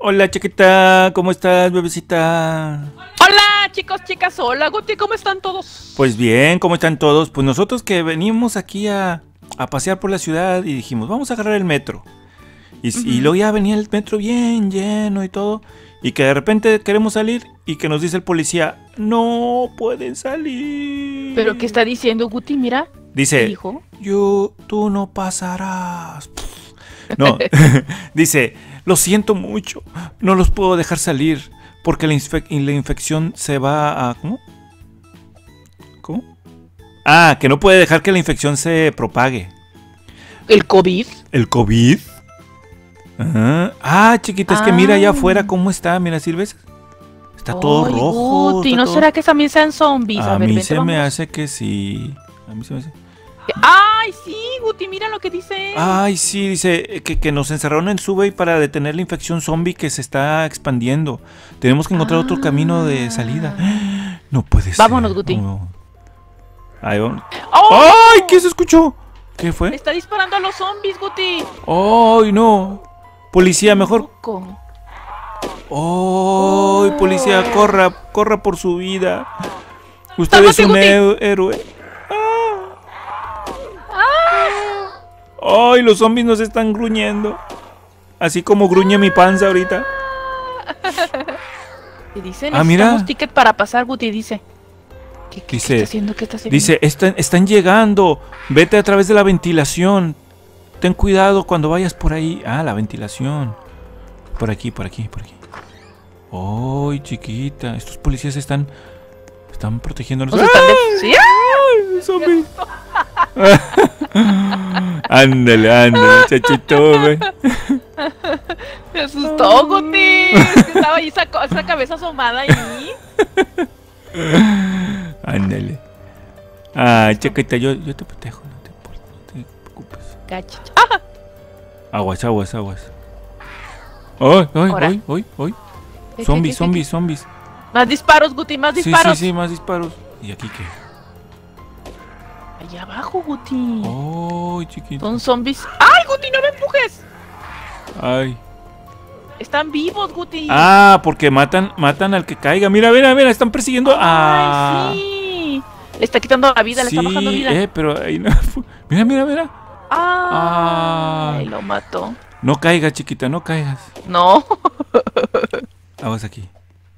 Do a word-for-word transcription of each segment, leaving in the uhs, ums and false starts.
Hola, chiquita, ¿cómo estás, bebecita? Hola, chicos, chicas, hola, Guti, ¿cómo están todos? Pues bien, ¿cómo están todos? Pues nosotros que venimos aquí a, a pasear por la ciudad y dijimos, vamos a agarrar el metro. Y, uh-huh. y luego ya venía el metro bien lleno y todo. Y que de repente queremos salir y que nos dice el policía, no pueden salir. ¿Pero qué está diciendo, Guti? Mira. Dice, ¿Qué dijo? Yo, tú no pasarás. No, dice, lo siento mucho, no los puedo dejar salir porque la, infe- la infección se va a... ¿Cómo? ¿Cómo? Ah, que no puede dejar que la infección se propague. ¿El COVID? ¿El COVID? Ajá. Ah, chiquita, es ah. que mira allá afuera cómo está, mira, ¿sirves? Está Ay, todo rojo. Guti, está ¿no todo... será que también sean zombies? A, a ver, mí vente, se vamos. me hace que sí. A mí se me hace... ¡Ay, sí, Guti! Mira lo que dice. Ay, sí, dice que, que nos encerraron en Subway para detener la infección zombie que se está expandiendo. Tenemos que encontrar ah. otro camino de salida. No puede ser. Vámonos, Guti. No. Ahí vamos. ¡Oh! ¡Ay! ¿Qué se escuchó? ¿Qué fue? Le está disparando a los zombies, Guti. ¡Ay, no! Policía, mejor. ¡Ay, oh, policía, corra, corra por su vida! Usted es un héroe. ¡Ay, los zombies nos están gruñendo! Así como gruñe mi panza ahorita. Y dice, ah, mira. ticket para pasar, Guti, dice. ¿Qué, qué, dice, ¿qué está haciendo? ¿Qué está haciendo? Dice, están, están llegando. Vete a través de la ventilación. Ten cuidado cuando vayas por ahí. Ah, la ventilación. Por aquí, por aquí, por aquí. ¡Ay, chiquita! Estos policías están... Están protegiéndonos. ¿Nos están de... ¿Sí? ¡Ay, zombie! Ándale, ándale, chachito, güey. Me asustó, Guti. Es que estaba ahí esa, esa cabeza asomada ahí. Ándale. Ah, chiquita, yo, yo te protejo, no te importa, no te preocupes. Cachito. ¡Ah! Aguas, aguas, aguas. ¡Ay, ay, ay, ay, ay! Zombies, zombies, zombies. Más disparos, Guti, más disparos. Sí, sí, sí, más disparos. ¿Y aquí qué? Allá abajo, Guti. ¡Ay, chiquito! Son zombies. ¡Ay, Guti, no me empujes! ¡Ay! Están vivos, Guti. Ah, porque matan matan al que caiga. Mira, mira, mira, están persiguiendo a... ¡Ay, sí! Le está quitando la vida, sí, le está bajando vida. eh, pero ahí no... Mira, mira, mira. ¡Ay! Ah, lo mató. No caigas, chiquita, no caigas. No. Aguas aquí.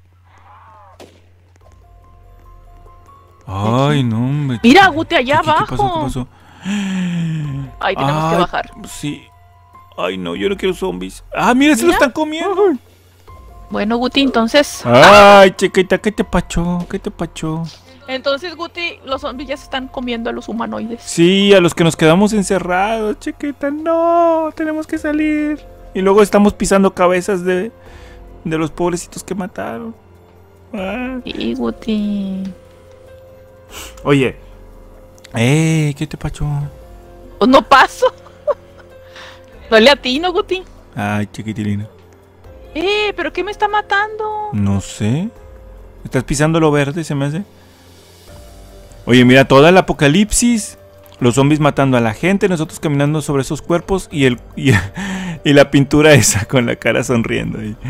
Ay, no, hombre. Mira, Guti, allá ¿Qué, abajo. ¿Qué pasó? ¿Qué pasó? Ay, tenemos Ay, que bajar. Sí. Ay, no, yo no quiero zombies. Ah, mira, se lo están comiendo. Bueno, Guti, entonces... Ay, chiquita, ¿qué te pachó? ¿Qué te pachó? Entonces, Guti, los zombies ya se están comiendo a los humanoides. Sí, a los que nos quedamos encerrados, chiquita. No, tenemos que salir. Y luego estamos pisando cabezas de, de los pobrecitos que mataron. Ah. Sí, Guti. Oye, eh, ¿qué te pachó? Pues no paso. No le atino, Guti. Ay, chiquitilina. Eh, ¿pero qué me está matando? No sé. Estás pisando lo verde, se me hace. Oye, mira, toda el apocalipsis. Los zombies matando a la gente, nosotros caminando sobre esos cuerpos y el y, y la pintura esa con la cara sonriendo ahí.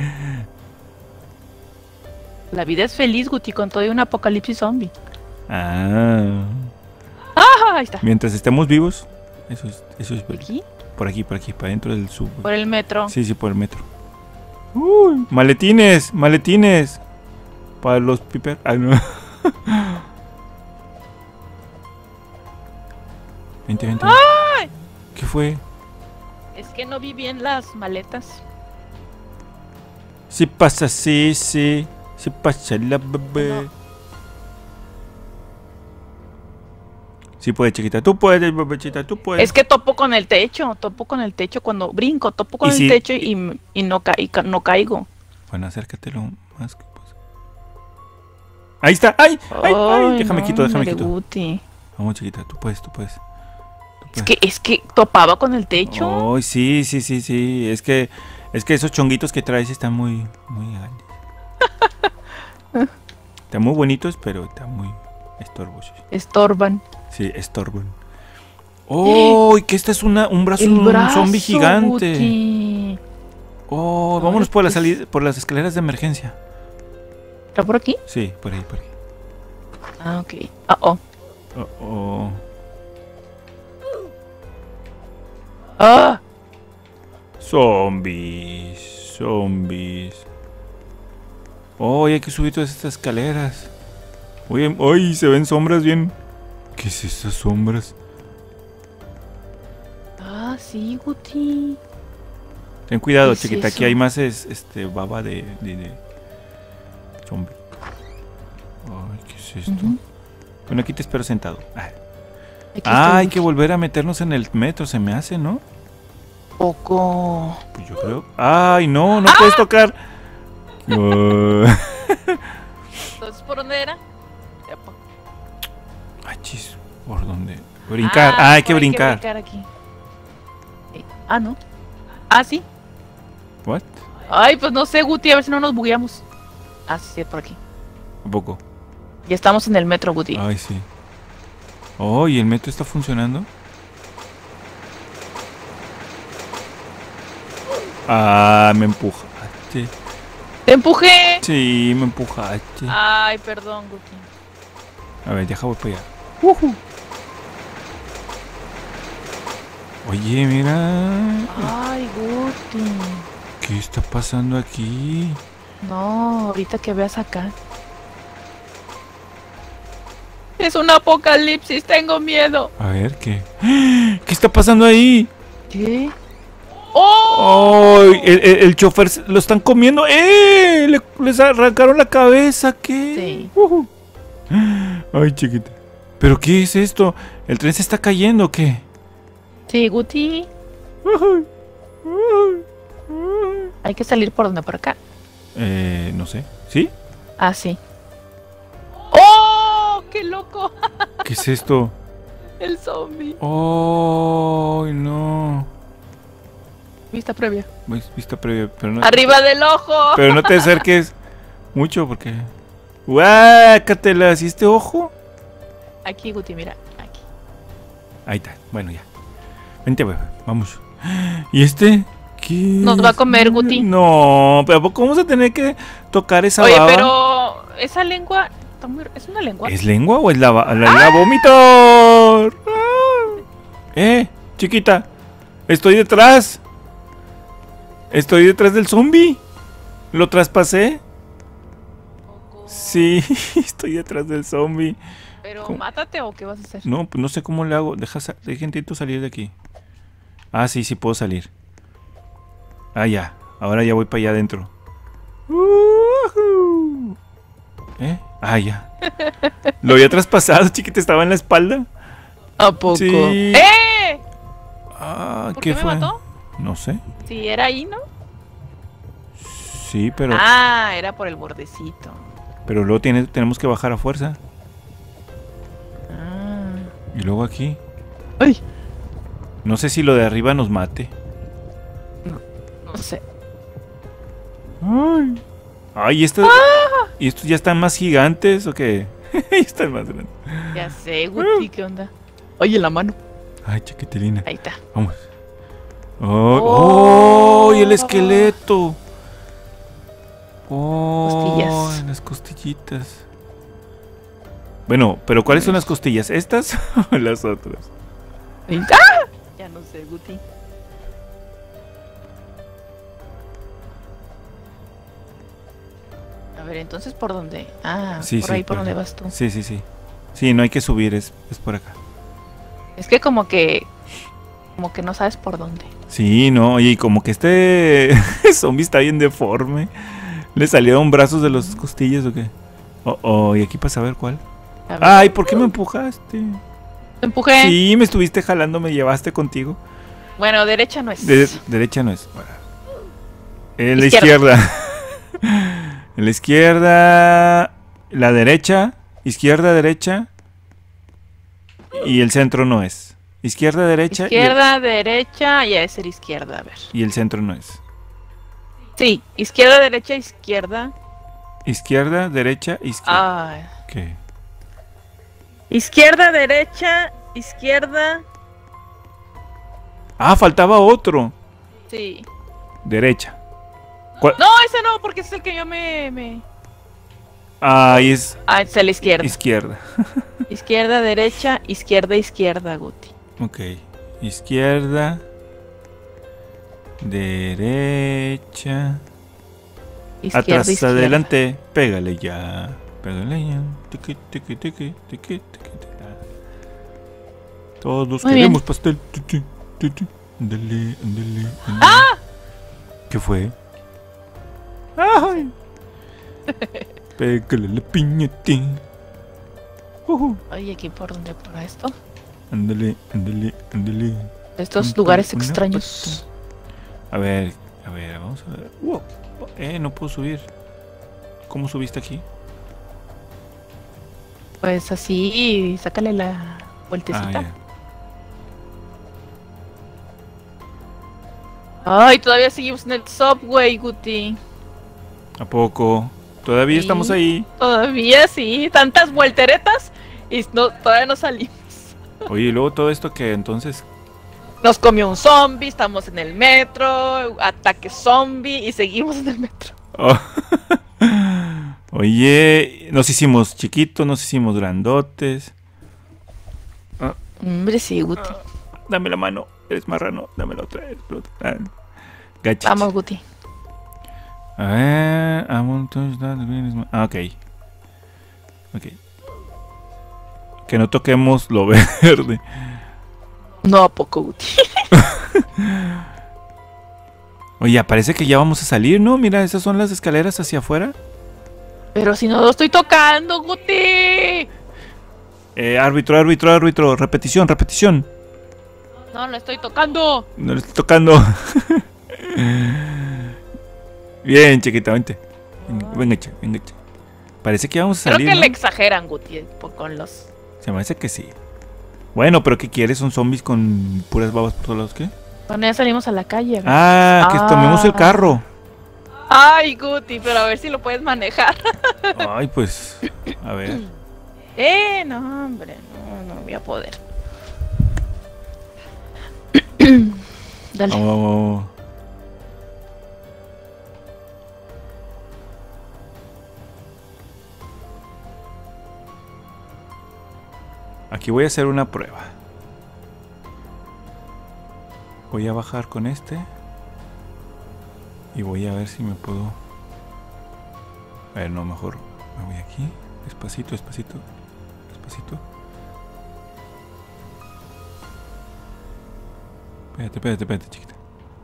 La vida es feliz, Guti, con todo y un apocalipsis zombie. Ah. Ah, ahí está. Mientras estemos vivos, eso es, eso es feliz. ¿Aquí? Por aquí, por aquí, para dentro del sub. Por el metro. Sí, sí, por el metro. Uy, maletines, maletines. Para los piper. Ah, no. Vente, vente. ¡Ay! ¿Qué fue? Es que no vi bien las maletas. Sí pasa, sí, sí. Sí pasa la bebé. No. Sí puede, chiquita. Tú puedes, bebechita, tú puedes. Es que topo con el techo, topo con el techo cuando brinco, topo con el si... techo y, y no, ca y no caigo. Bueno, acércatelo más que pues. Ahí está. ¡Ay! ¡Ay! ay, ay déjame no, quito, déjame quito. Guti. Vamos, chiquita, tú puedes, tú puedes. Tú puedes. Es que, es que topaba con el techo. Ay, sí, sí, sí, sí. Es que, es que esos chonguitos que traes están muy, muy grandes. Están muy bonitos, pero están muy estorbosos. Estorban. Sí, estorban. ¡Oh! ¿Y que este es una, un brazo de un zombie gigante? Guti. Oh, Ahora, vámonos por las pues. salida, por las escaleras de emergencia. ¿Está por aquí? Sí, por ahí, por ahí. Ah, ok. Ah, oh. Oh, oh. ¡Ah! Zombies, zombies. Oh, hay que subir todas estas escaleras. Oye, ay, se ven sombras bien. ¿Qué es esas sombras? Ah, sí, Guti. Ten cuidado, ¿Qué es chiquita. Aquí eso? hay más es, este baba de, de, de zombie. Ay, ¿qué es esto? Ujú. Bueno, aquí te espero sentado. Ah, Aquí Ah, estoy, hay que Guti. volver a meternos en el metro, se me hace, ¿no? Poco. Pues yo creo. Ay, no, no puedes tocar. Ah. Entonces, ¿por dónde era? Epa. Ay, chis, ¿por dónde? Brincar. Ah, hay que por ahí brincar. Hay que brincar aquí. Eh, Ah, no. Ah, sí. ¿What? Ay, pues no sé, Guti, a ver si no nos bugueamos. Ah, sí, sí, por aquí. Un poco. Ya estamos en el metro, Guti. Ay, sí. Oh, ¿y el metro está funcionando? Ah, me empujaste. ¡Te empujé! Sí, me empujaste. Ay, perdón, Guti. A ver, deja voy para allá. Ujú. Oye, mira. Ay, Guti. ¿Qué está pasando aquí? No, ahorita que veas acá. Es un apocalipsis, tengo miedo. A ver, ¿qué? ¿Qué está pasando ahí? ¿Qué? ¡Oh! ¡Oh! El, el- el chofer se- lo están comiendo. ¡Eh! Le- les arrancaron la cabeza. ¿Qué? Sí. Ujú. Ay, chiquita. ¿Pero qué es esto? ¿El tren se está cayendo o qué? Sí, Guti. Ay, ay, ay. Hay que salir por donde, por acá. Eh, no sé. ¿Sí? Ah, sí. ¡Oh! ¡Qué loco! ¿Qué es esto? El zombie. ¡Oh! No. Vista previa. Vis- Vista previa, pero no, ¡Arriba del ojo! pero no te acerques mucho porque... ¡Guácatelas! ¿Y este ojo? Aquí, Guti, mira. Aquí. Ahí está. Bueno, ya. Vente, bebé. Vamos. ¿Y este? ¿Qué? Nos va a comer, Guti. No, pero ¿a poco vamos a tener que tocar esa Oye, baba? pero esa lengua está muy... ¿Es una lengua? ¿Es lengua o es la, ba- la, la vómito? Ah. Eh, chiquita. Estoy detrás. Estoy detrás del zombie. ¿Lo traspasé? Sí, estoy detrás del zombie. ¿Pero ¿Cómo? mátate o qué vas a hacer? No, pues no sé cómo le hago. Deja, sa- deja intento salir de aquí. Ah, sí, sí puedo salir. Ah, ya. Ahora ya voy para allá adentro. Ujú. ¿Eh? Ah, ya. Lo había traspasado, chiquita. Estaba en la espalda. ¿A poco? Sí. ¡Eh! Ah, ¿Por ¿qué qué me fue? mató? No sé. Sí, era ahí, ¿no? Sí, pero, Ah, era por el bordecito. pero luego tiene, tenemos que bajar a fuerza. Ah. Y luego aquí. Ay, No sé si lo de arriba nos mate. no sé. Ay. Ay, esto, Ah. ¿y estos ya están más gigantes o qué? Están más grandes. Ya sé, Guti, ¿qué onda? Oye, la mano. Ay, chiquitilina. Ahí está. Vamos. Oh, oh, y el Oh. esqueleto. Oh, Costillas. las costillitas. Bueno, pero ¿cuáles son las costillas? ¿Estas o las otras? Ahí está. ¡Ah! Ya no sé, Guti. A ver, entonces, ¿por dónde? Ah, Sí, por sí, ahí por por donde ahí. vas tú. Sí, sí, sí. Sí, no hay que subir, es, es por acá. Es que como que... Como que no sabes por dónde. Sí, no, y como que este zombie está bien deforme. ¿Le salieron brazos de las costillas o qué? Oh, oh, y aquí pasa a ver cuál. A ver, Ay, ¿por qué me empujaste? te empujé. Sí, me estuviste jalando, me llevaste contigo. Bueno, derecha no es. De- derecha no es. En la izquierda. Izquierda. En la izquierda. La derecha. Izquierda, derecha. Y el centro no es. Izquierda, derecha. y el- Izquierda, derecha, ya es ser izquierda, a ver. Y el, centro no es. Sí, izquierda, derecha, izquierda. Izquierda, derecha, izquierda. Ay. ¿Qué? Izquierda, derecha, izquierda. Ah, faltaba otro. Sí. Derecha. ¿Cuál? No, ese no, porque ese es el que yo me... me... Ahí es Ah, es a la izquierda. izquierda. Izquierda, derecha, izquierda, izquierda, Guti. Ok. Izquierda. Derecha. Izquierda, Atrás, izquierda. adelante. Pégale ya. Pégale ya. Tiqui, tiqui, tiqui, tiqui, tiqui, tiqui. Todos Muy queremos bien. pastel. Tiqui, tiqui. Ándale, ándale, ándale. ¡Ah! ¿Qué fue? ¡Ay! Pégale la piñatín. Uh-huh. Oye, ¿aquí por dónde? ¿Por esto? Ándale, ándale, ándale. Estos Un- lugares una extraños. A ver, a ver, vamos a ver. Wow. Eh, no puedo subir. ¿Cómo subiste aquí? Pues así, sácale la vueltecita. Ah, ya. Ay, todavía seguimos en el subway, Guti. ¿A poco? Todavía Sí. estamos ahí. Todavía sí, tantas volteretas y no, todavía no salimos. Oye, y luego todo esto que entonces. Nos comió un zombie, estamos en el metro, ataque zombie y seguimos en el metro. Oh. Oye, nos hicimos chiquitos, nos hicimos grandotes. Hombre, sí, Guti. Dame la mano, eres marrano, dame la otra. la otra. Ah, gachichi. Vamos, Guti. A ver, I want to touch that green is my- Ah, ok. Ok. Que no toquemos lo verde. No, a poco, Guti. Oye, parece que ya vamos a salir, ¿no? Mira, esas son las escaleras hacia afuera. Pero si no lo estoy tocando, Guti. Eh, árbitro, árbitro, árbitro. Repetición, repetición. No, lo estoy tocando. No le estoy tocando. Bien, chiquita, vente. Venga, che, venga, che. Parece que vamos a Creo salir, que ¿no? le exageran, Guti, po- con los... Se me hace que sí. Bueno, pero ¿qué quieres? ¿Son zombies con puras babas por todos lados? ¿Qué? Bueno, ya salimos a la calle. ¿verdad? Ah, que Ah. tomemos el carro. Ay, Guti, pero a ver si lo puedes manejar. Ay, pues, a ver. Eh, no, hombre, no, no voy a poder. Dale. Vamos, vamos, vamos. Aquí voy a hacer una prueba. Voy a bajar con este. Y voy a ver si me puedo... A ver, no, mejor me voy aquí. Despacito, despacito. Despacito. Espérate, espérate, espérate, chiquita.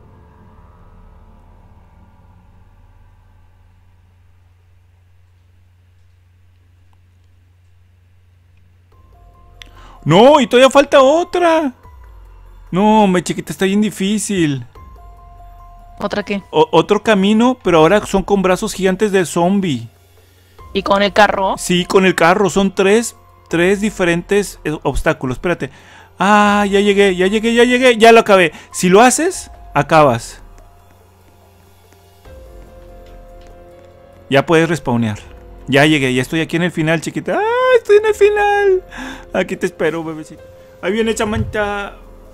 No, y todavía falta otra. No, me chiquita, está bien difícil. ¿Otra qué? O- otro camino, pero ahora son con brazos gigantes de zombie. ¿Y con el carro? Sí, con el carro. Son tres, tres diferentes eh, obstáculos. Espérate. Ah, ya llegué, ya llegué, ya llegué. Ya lo acabé. Si lo haces, acabas. Ya puedes respawnear. Ya llegué, ya estoy aquí en el final, chiquita. ¡Ah, estoy en el final! Aquí te espero, bebecito. Ahí viene Chamanta.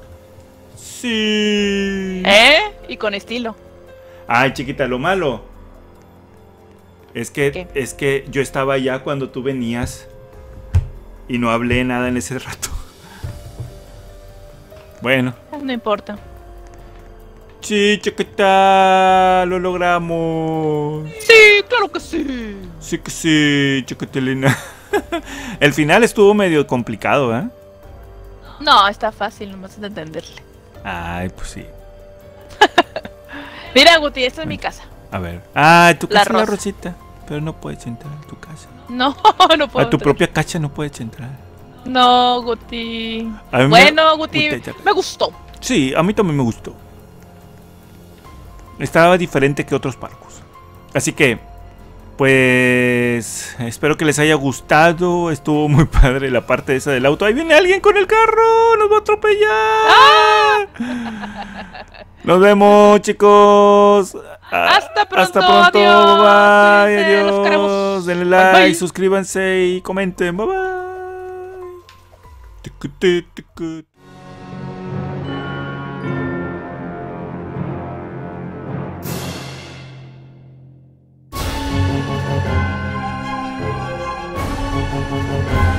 Sí. ¿Eh? Y con estilo. Ay, chiquita, lo malo es que ¿Qué? es que yo estaba allá cuando tú venías y no hablé nada en ese rato. Bueno, No importa. sí, chiquita, lo logramos. Sí, claro que sí. Sí que sí, chiquitilina. El final estuvo medio complicado, ¿eh? No, está fácil, nomás de entenderle. Ay, pues sí. Mira, Guti, esta es mi casa. A ver. Ah, tu La casa es la rosa. Rosita. Pero no puedes entrar a tu casa. No, no puedo. A tu entrar. propia casa no puedes entrar. No, Guti. A mí me- Bueno, Guti, Puta, ya- me gustó. Sí, a mí también me gustó. Estaba diferente que otros parcos. Así que, pues, espero que les haya gustado. Estuvo muy padre la parte esa del auto. Ahí viene alguien con el carro. Nos va a atropellar. Nos vemos, chicos. Ah, Hasta pronto, Hasta pronto. adiós. Bye, Cuídense, los adiós. queremos. Denle Bye, like, bye. suscríbanse y comenten. Bye bye. Tucu, tu, tucu. Bye.